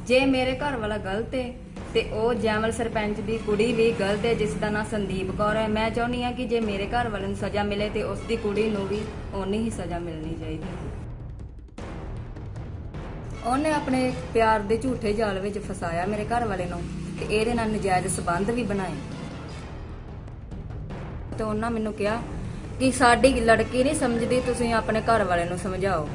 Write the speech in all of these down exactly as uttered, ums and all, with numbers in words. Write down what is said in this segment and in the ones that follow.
जे मेरे घर वाला गलत है तो वो जैमल सरपंच की कुड़ी भी गलत है जिसका नाम संदीप कौर है। मैं चाहनी हाँ कि जे मेरे घर वाले नूं सज़ा मिले तो उसकी कुड़ी नूं भी उन्नी ही सज़ा मिलनी चाहिए। उन्हें अपने प्यार के झूठे जाल में फसाया मेरे घर वाले नूं ते इहदे नाल नजायज़ संबंध भी बनाए। तो उन्होंने मैनूं कहा कि साडी लड़की नहीं समझदी, तुसीं अपने घर वाले नूं समझाओ।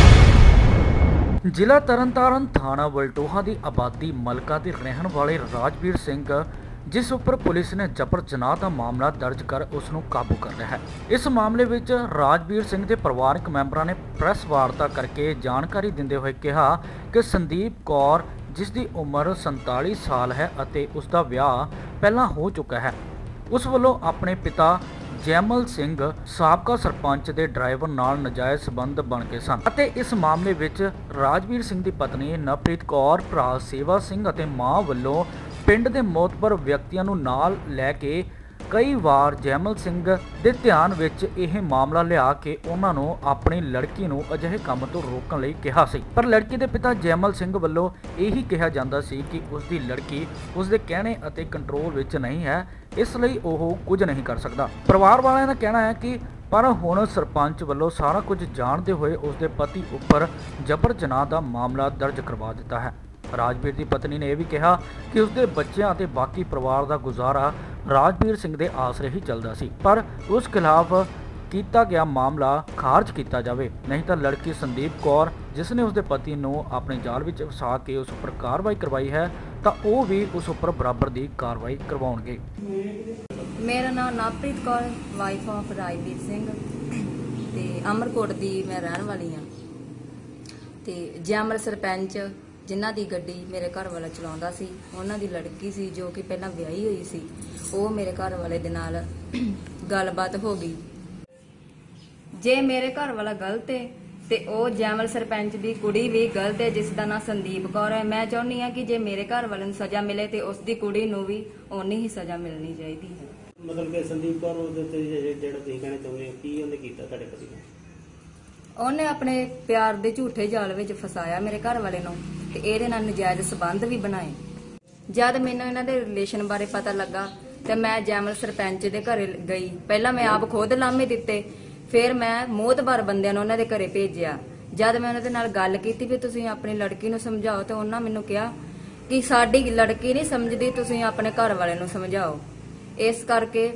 ਜ਼ਿਲ੍ਹਾ ਤਰਨਤਾਰਨ ਥਾਣਾ ਵਲਟੋਹਾ ਦੀ ਆਬਾਦੀ ਮਲਕਾ ਦੇ ਰਹਿਣ ਵਾਲੇ ਰਾਜਵੀਰ ਸਿੰਘ, ਜਿਸ ਉੱਪਰ ਪੁਲਿਸ ਨੇ ਜਬਰ ਜਨਾਹ ਦਾ ਮਾਮਲਾ ਦਰਜ ਕਰ ਉਸ ਨੂੰ ਕਾਬੂ ਕਰ ਲਿਆ ਹੈ। ਇਸ ਮਾਮਲੇ ਵਿੱਚ ਰਾਜਵੀਰ ਸਿੰਘ ਦੇ ਪਰਿਵਾਰਕ ਮੈਂਬਰਾਂ ਨੇ ਪ੍ਰੈਸ ਵਾਰਤਾ ਕਰਕੇ ਜਾਣਕਾਰੀ ਦਿੰਦੇ ਹੋਏ ਕਿਹਾ ਕਿ ਸੰਦੀਪ ਕੌਰ, ਜਿਸ ਦੀ ਉਮਰ ਸੰਤਾਲੀ ਸਾਲ ਹੈ ਅਤੇ ਉਸ ਦਾ ਵਿਆਹ ਪਹਿਲਾਂ ਹੋ ਚੁੱਕਾ ਹੈ, ਉਸ ਵੱਲੋਂ ਆਪਣੇ ਪਿਤਾ जैमल सिंह साबका सरपंच के ड्राइवर नाल नजायज़ संबंध बन गए सन ਅਤੇ इस मामले ਵਿੱਚ राजवीर सिंह की पत्नी नवप्रीत कौर, भरा सेवा सिंह ਅਤੇ मां ਵੱਲੋਂ ਪਿੰਡ ਦੇ ਮੋਤਬਰ ਵਿਅਕਤੀਆਂ ਨੂੰ ਨਾਲ ਲੈ ਕੇ कई वार जैमल सिंह ਦੇ ਧਿਆਨ ਵਿੱਚ ਇਹ ਮਾਮਲਾ ਲਿਆ ਕੇ ਉਹਨਾਂ ਨੂੰ ਆਪਣੀ ਲੜਕੀ ਨੂੰ ਅਜਿਹੇ ਕੰਮ ਤੋਂ ਰੋਕਣ ਲਈ ਕਿਹਾ ਸੀ। ਪਰ ਲੜਕੀ ਦੇ ਪਿਤਾ ਜੈਮਲ ਸਿੰਘ ਵੱਲੋਂ ਇਹੀ ਕਿਹਾ ਜਾਂਦਾ ਸੀ ਕਿ ਉਸ ਦੀ ਲੜਕੀ ਉਸ ਦੇ ਕਹਿਣੇ ਅਤੇ ਕੰਟਰੋਲ ਵਿੱਚ ਨਹੀਂ ਹੈ, ਇਸ ਲਈ ਉਹ ਕੁਝ ਨਹੀਂ ਕਰ ਸਕਦਾ। ਪਰਿਵਾਰ ਵਾਲਿਆਂ ਦਾ ਕਹਿਣਾ ਹੈ ਕਿ ਪਰ ਹੁਣ ਸਰਪੰਚ ਵੱਲੋਂ ਸਾਰਾ ਕੁਝ ਜਾਣਦੇ ਹੋਏ ਉਸ ਦੇ ਪਤੀ ਉੱਪਰ ਜਬਰ ਜਨਾਹ ਦਾ ਮਾਮਲਾ ਦਰਜ ਕਰਵਾ ਦਿੱਤਾ ਹੈ। ਰਾਜਵੀਰ ਦੀ ਪਤਨੀ ਨੇ ਇਹ ਵੀ ਕਿਹਾ ਕਿ ਉਸਦੇ ਬੱਚਿਆਂ ਅਤੇ ਬਾਕੀ ਪਰਿਵਾਰ ਦਾ ਗੁਜ਼ਾਰਾ ਰਾਜਵੀਰ ਸਿੰਘ ਦੇ ਆਸਰੇ ਹੀ ਚੱਲਦਾ ਸੀ, ਪਰ ਉਸ ਖਿਲਾਫ ਕੀਤਾ ਗਿਆ ਮਾਮਲਾ ਖਾਰਜ ਕੀਤਾ ਜਾਵੇ, ਨਹੀਂ ਤਾਂ ਲੜਕੀ ਸੰਦੀਪ ਕੌਰ, ਜਿਸ ਨੇ ਉਸਦੇ ਪਤੀ ਨੂੰ ਆਪਣੇ ਜਾਲ ਵਿੱਚ ਫਸਾ ਕੇ ਉਸ ਉੱਪਰ ਕਾਰਵਾਈ ਕਰਵਾਈ ਹੈ, ਤਾਂ ਉਹ ਵੀ ਉਸ ਉੱਪਰ ਬਰਾਬਰ ਦੀ ਕਾਰਵਾਈ ਕਰਵਾਉਣਗੇ। मेरा नाम नवप्रीत कौर, वाइफ ऑफ राजवीर सिंह ते अमरकोट दी मैं रहन वाली हाँ। ते जैमल सरपंच जिन्हां दी गड्डी मेरे घर वाला चलाउंदा सी, उन्हां दी लड़की सी जो कि पहलां विआही होई सी, वो मेरे घर वाले दे नाल गलबात हो गई। जे मेरे घर वाला गलत है ते ओ जैमल सरपंच की कुड़ी भी गलत है जिसका नाम संदीप कौर है। मैं चाहनी हाँ कि जे मेरे घर वाले नूं सज़ा मिले तो उसकी कुड़ी नूं भी उन्नी ही सज़ा मिलनी चाहिए है। मतलब कि संदीप कौर ਉਹਦੇ ਤੇ ਜਿਹੜਾ ਤੁਸੀਂ ਕਹਿਣਾ ਚਾਹੁੰਦੇ ਹੋ ਕੀ ਉਹਨੇ ਕੀਤਾ ਤੁਹਾਡੇ ਪਤੀ ਨੇ? ਉਹਨੇ ਆਪਣੇ ਪਿਆਰ ਦੇ ਝੂਠੇ ਜਾਲ ਵਿੱਚ ਫਸਾਇਆ ਮੇਰੇ ਘਰ ਵਾਲੇ ਨੂੰ ਤੇ ਇਹਦੇ ਨਾਲ ਨਜਾਇਜ਼ ਸੰਬੰਧ ਵੀ ਬਣਾਏ। ਜਦ ਮੈਨੂੰ ਇਹਨਾਂ ਦੇ ਰਿਲੇਸ਼ਨ ਬਾਰੇ ਪਤਾ ਲੱਗਾ ਤੇ ਮੈਂ ਜੈਮਲ ਸਰਪੰਚ ਦੇ ਘਰੇ ਗਈ। ਪਹਿਲਾਂ ਮੈਂ ਆਪ ਖੁਦ ਲਾਮੇ ਦਿੱਤੇ, ਫਿਰ ਮੈਂ ਮੋਹਤਬਾਰ ਬੰਦਿਆਂ ਨੂੰ ਉਹਨਾਂ ਦੇ ਘਰੇ ਭੇਜਿਆ। ਜਦ ਮੈਂ ਉਹਨਾਂ ਦੇ ਨਾਲ ਗੱਲ ਕੀਤੀ ਵੀ ਤੁਸੀਂ ਆਪਣੀ ਲੜਕੀ ਨੂੰ ਸਮਝਾਓ, ਤੇ ਉਹਨਾਂ ਮੈਨੂੰ ਕਿਹਾ ਕਿ ਸਾਡੀ ਲੜਕੀ ਨਹੀਂ ਸਮਝਦੀ, ਤੁਸੀਂ ਆਪਣੇ ਘਰ ਵਾਲੇ ਨੂੰ ਸਮਝਾਓ। ਇਸ ਕਰਕੇ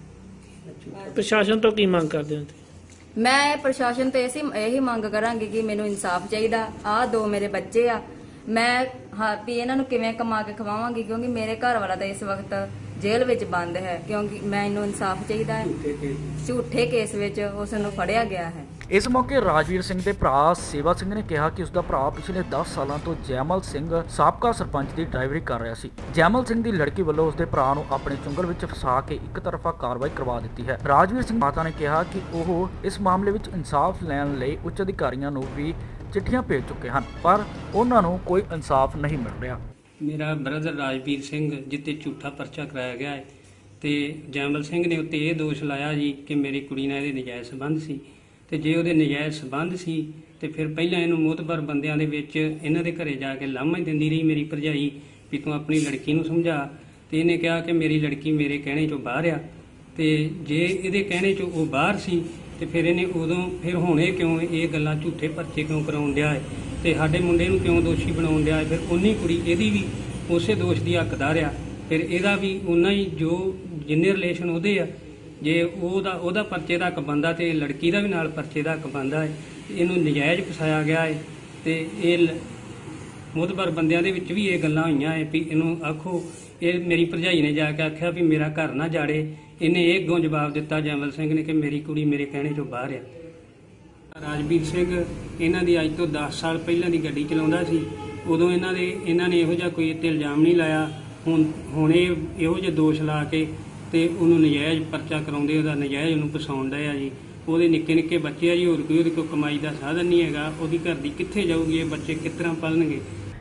ਪ੍ਰਸ਼ਾਸਨ ਤੋਂ ਕੀ ਮੰਗ ਕਰਦੇ ਹੋ? ਮੈਂ ਪ੍ਰਸ਼ਾਸਨ ਤੋਂ ਐਸੀ ਇਹੀ ਮੰਗ ਕਰਾਂਗੀ ਕਿ ਮੈਨੂੰ ਇਨਸਾਫ ਚਾਹੀਦਾ। ਆਹ ਦੋ ਮੇਰੇ ਬੱਚੇ ਆ, ਮੈਂ ਹਾਂ ਵੀ ਇਹਨਾਂ ਨੂੰ ਕਿਵੇਂ ਕਮਾ ਕੇ ਖਵਾਵਾਂਗੀ, ਕਿਉਂਕਿ ਮੇਰੇ ਘਰ ਵਾਲਾ ਤਾਂ ਇਸ ਵਕਤ ਜੇਲ੍ਹ ਵਿੱਚ ਬੰਦ ਹੈ, ਕਿਉਂਕਿ ਮੈਨੂੰ ਇਨਸਾਫ ਚਾਹੀਦਾ ਹੈ। ਝੂਠੇ ਕੇਸ ਵਿੱਚ ਉਸ ਨੂੰ ਫੜਿਆ ਗਿਆ ਹੈ। ਇਸ ਮੌਕੇ ਰਾਜਵੀਰ ਸਿੰਘ ਦੇ ਭਰਾ ਸੇਵਾ ਸਿੰਘ ਨੇ ਕਿਹਾ ਕਿ ਉਸਦਾ ਭਰਾ ਪਿਛਲੇ ਦਸ ਸਾਲਾਂ ਤੋਂ ਜੈਮਲ ਸਿੰਘ ਸਾਬਕਾ ਸਰਪੰਚ ਦੀ ਡਰਾਈਵਰੀ ਕਰ ਰਿਹਾ ਸੀ। ਜੈਮਲ ਸਿੰਘ ਦੀ ਲੜਕੀ ਵੱਲੋਂ ਉਸਦੇ ਭਰਾ ਨੂੰ ਆਪਣੇ ਚੁੰਗਲ ਵਿੱਚ ਫਸਾ ਕੇ ਇੱਕ ਤਰਫਾ ਕਾਰਵਾਈ ਕਰਵਾ ਦਿੱਤੀ ਹੈ। ਰਾਜਵੀਰ ਸਿੰਘ ਮਾਤਾ ਨੇ ਕਿਹਾ ਕਿ ਉਹ ਇਸ ਮਾਮਲੇ ਵਿੱਚ ਇਨਸਾਫ ਲੈਣ ਲਈ ਉੱਚ ਅਧਿਕਾਰੀਆਂ ਨੂੰ ਵੀ चिट्ठियां भेज चुके हैं, पर उन्होंने कोई इंसाफ नहीं मिल रहा। मेरा ब्रदर राजवीर सिंह जिते झूठा परचा कराया गया है, तो जैमल सिंह ने उत्ते यह दोष लाया जी कि मेरी कुड़ी नाल इहदे नजायज़ संबंध सी, ते जे उहदे नजायज़ संबंध सी ते फिर पहलां इहनूं मोतबर बंदियां दे विच इन्हां दे घरे जाके लामा दिंदी रही मेरी भरजाई भी तूं अपनी लड़की नूं समझा, ते इहने कहा कि मेरी लड़की मेरे कहने चों बाहर आ, ते जे इहदे कहने चों वो बाहर सी ਤੇ ਫਿਰ ਇਹਨੇ ਉਦੋਂ ਫਿਰ ਹੁਣ ਇਹ ਕਿਉਂ ਇਹ ਗੱਲਾਂ ਝੂਠੇ ਪਰਚੇ ਕਿਉਂ ਕਰਾਉਣ ਡਿਆ ਹੈ ਤੇ ਸਾਡੇ ਮੁੰਡੇ ਨੂੰ ਕਿਉਂ ਦੋਸ਼ੀ ਬਣਾਉਣ ਡਿਆ ਹੈ? ਫਿਰ ਉਨੀ ਕੁੜੀ ਇਹਦੀ ਵੀ ਉਸੇ ਦੋਸ਼ ਦੀ ਹੱਕਦਾਰ ਆ, ਫਿਰ ਇਹਦਾ ਵੀ ਉਨਾ ਹੀ ਜੋ ਜਿੰਨੇ ਰਿਲੇਸ਼ਨ ਉਹਦੇ ਆ, ਜੇ ਉਹਦਾ ਉਹਦਾ ਪਰਚੇ ਦਾ ਹੱਕ ਬਣਦਾ ਤੇ ਲੜਕੀ ਦਾ ਵੀ ਨਾਲ ਪਰਚੇ ਦਾ ਹੱਕ ਬਣਦਾ ਹੈ। ਇਹਨੂੰ ਨਜਾਇਜ਼ ਫਸਾਇਆ ਗਿਆ ਹੈ ਤੇ ਇਹ ਮੁਤਬਰ ਬੰਦਿਆਂ ਦੇ ਵਿੱਚ ਵੀ ਇਹ ਗੱਲਾਂ ਹੋਈਆਂ ਹੈ ਵੀ ਇਹਨੂੰ ਆਖੋ। ਇਹ ਮੇਰੀ ਭਰਜਾਈ ਨੇ ਜਾ ਕੇ ਆਖਿਆ ਵੀ ਮੇਰਾ ਘਰ ਨਾ ਜਾੜੇ, ਇਹਨੇ ਇਹ ਅੱਗੋਂ ਜਵਾਬ ਦਿੱਤਾ ਜੈਮਲ ਸਿੰਘ ਨੇ ਕਿ ਮੇਰੀ ਕੁੜੀ ਮੇਰੇ ਕਹਿਣੇ ਚੋਂ ਬਾਹਰ ਆ। ਰਾਜਵੀਰ ਸਿੰਘ ਇਹਨਾਂ ਦੀ ਅੱਜ ਤੋਂ ਦਸ ਸਾਲ ਪਹਿਲਾਂ ਦੀ ਗੱਡੀ ਚਲਾਉਂਦਾ ਸੀ, ਉਦੋਂ ਇਹਨਾਂ ਦੇ ਇਹਨਾਂ ਨੇ ਇਹੋ ਜਿਹਾ ਕੋਈ ਇੱਥੇ ਇਲਜ਼ਾਮ ਨਹੀਂ ਲਾਇਆ। ਹੁਣ ਹੁਣ ਇਹ ਇਹੋ ਜਿਹੇ ਦੋਸ਼ ਲਾ ਕੇ ਤੇ ਉਹਨੂੰ ਨਜਾਇਜ਼ ਪਰਚਾ ਕਰਾਉਂਦੇ, ਉਹਦਾ ਨਜਾਇਜ਼ ਉਹਨੂੰ ਫਸਾਉਣ ਡਏ ਆ ਜੀ। ਉਹਦੇ ਨਿੱਕੇ ਨਿੱਕੇ ਬੱਚੇ ਆ ਜੀ, ਹੋਰ ਕੋਈ ਉਹਦੇ ਕੋਲ ਕਮਾਈ ਦਾ ਸਾਧਨ ਨਹੀਂ ਹੈਗਾ, ਉਹਦੀ ਘਰ ਦੀ ਕਿੱਥੇ ਜਾਊਗੀ, ਇਹ ਬੱਚੇ ਕਿਸ ਤਰ੍ਹਾਂ ਪਲਣਗੇ?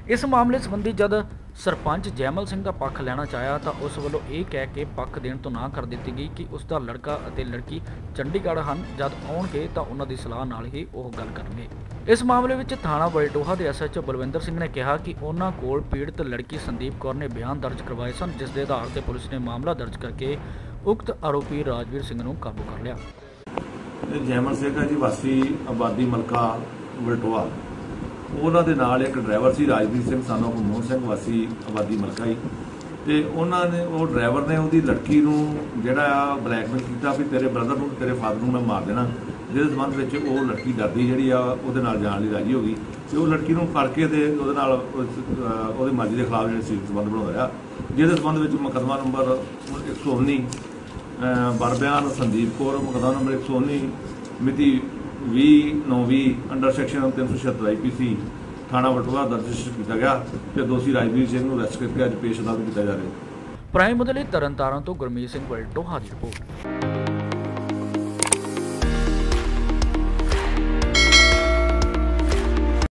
ਇਸ ਮਾਮਲੇ ਸੰਬੰਧੀ ਜਦ ਸਰਪੰਚ ਜੈਮਲ ਸਿੰਘ ਦਾ ਪੱਖ ਲੈਣਾ ਚਾਹਿਆ ਤਾਂ ਉਸ ਵੱਲੋਂ ਇਹ ਕਹਿ ਕੇ ਪੱਖ ਦੇਣ ਤੋਂ ਨਾ ਕਰ ਦਿੱਤੀ ਗਈ ਕਿ ਉਸ ਦਾ ਲੜਕਾ ਅਤੇ ਲੜਕੀ ਚੰਡੀਗੜ੍ਹ ਹਨ, ਜਦ ਆਉਣਗੇ ਤਾਂ ਉਹਨਾਂ ਦੀ ਸਲਾਹ ਨਾਲ ਹੀ ਉਹ ਗੱਲ ਕਰਨਗੇ। ਇਸ ਮਾਮਲੇ ਵਿੱਚ ਥਾਣਾ ਬਲਟੋਹਾ ਦੇ S H O Balwinder Singh ਨੇ ਕਿਹਾ ਕਿ ਉਹਨਾਂ ਕੋਲ ਪੀੜਤ ਲੜਕੀ ਸੰਦੀਪ ਕੌਰ ਨੇ ਬਿਆਨ ਦਰਜ ਕਰਵਾਏ ਸਨ, ਜਿਸ ਦੇ ਆਧਾਰ ਤੇ ਪੁਲਿਸ ਨੇ ਮਾਮਲਾ ਦਰਜ ਕਰਕੇ ਉਕਤ ਆਰੋਪੀ ਰਾਜਵੀਰ ਸਿੰਘ ਨੂੰ ਕਾਬੂ ਕਰ ਲਿਆ। ਜੈਮਲ ਸਿੰਘ ਹੈ ਜੀ, ਵਾਸੀ ਆਬਾਦੀ ਮਲਕਾ ਬਲਟੋਹਾ। ਉਹਨਾਂ ਦੇ ਨਾਲ ਇੱਕ ਡਰਾਈਵਰ ਸੀ ਰਾਜਵੀਰ ਸਿੰਘ ਸਾਨੂੰ ਮੋਹਨ ਸਿੰਘ ਵਾਸੀ ਆਬਾਦੀ ਮਲਕਾ ਹੀ, ਤੇ ਉਹਨਾਂ ਨੇ ਉਹ ਡਰਾਈਵਰ ਨੇ ਉਹਦੀ ਲੜਕੀ ਨੂੰ ਜਿਹੜਾ ਆ ਬਲੈਕਮੇਲ ਕੀਤਾ ਵੀ ਤੇਰੇ ਬ੍ਰਦਰ ਨੂੰ ਤੇਰੇ ਫਾਦਰ ਨੂੰ ਮੈਂ ਮਾਰ ਦੇਣਾ, ਜਿਹਦੇ ਸੰਬੰਧ ਵਿੱਚ ਉਹ ਲੜਕੀ ਡਰਦੀ ਜਿਹੜੀ ਆ ਉਹਦੇ ਨਾਲ ਜਾਣ ਲਈ ਰਾਜੀ ਹੋ ਗਈ ਤੇ ਉਹ ਲੜਕੀ ਨੂੰ ਫੜ ਕੇ ਤੇ ਉਹਦੇ ਨਾਲ ਉਹਦੀ ਮਰਜ਼ੀ ਦੇ ਖਿਲਾਫ ਜਿਹੜੇ ਸੀ ਸੰਬੰਧ ਬਣਾਉਂਦਾ ਰਿਹਾ, ਜਿਹਦੇ ਸੰਬੰਧ ਵਿੱਚ ਮੁਕੱਦਮਾ ਨੰਬਰ ਇੱਕ ਸੌ ਉੱਨੀ ਬਰਬਿਆਨ ਸੰਦੀਪ ਕੌਰ, ਮੁਕੱਦਮਾ ਨੰਬਰ ਇੱਕ ਸੌ ਉੱਨੀ ਮਿਤੀ ਵੀਹ ਨੌ ਵੀਹ ਅੰਡਰ ਸੈਕਸ਼ਨ ਤਿੰਨ ਸੌ ਛਿਹੱਤਰ ਆਈ ਪੀ ਸੀ ਥਾਣਾ ਬਲਟੋਹਾ ਦਰਜ ਕੀਤਾ ਗਿਆ ਤੇ ਦੋਸ਼ੀ ਰਾਜਵੀਰ ਸਿੰਘ ਨੂੰ ਅਰੈਸਟ ਕਰਕੇ ਅੱਜ ਪੇਸ਼ ਅਦਾਲਤ ਕੀਤਾ ਜਾ ਰਿਹਾ। ਪ੍ਰਾਈਮ ਦੇ ਲਈ ਤਰਨਤਾਰਨ ਤੋਂ ਗੁਰਮੀਤ ਸਿੰਘ ਬਲਟੋਹਾ ਦੀ ਰਿਪੋਰਟ।